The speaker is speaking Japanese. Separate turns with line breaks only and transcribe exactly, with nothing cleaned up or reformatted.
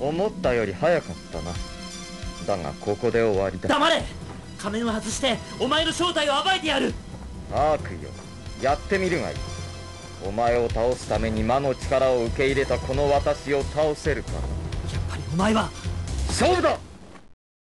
思ったより早かったな。だがここで終わりだ。
黙れ。仮面を外してお前の正体を暴いてやる。
アークよ、やってみるがいい。お前を倒すために魔の力を受け入れたこの私を倒せるか。
やっぱりお前は。
勝負だ。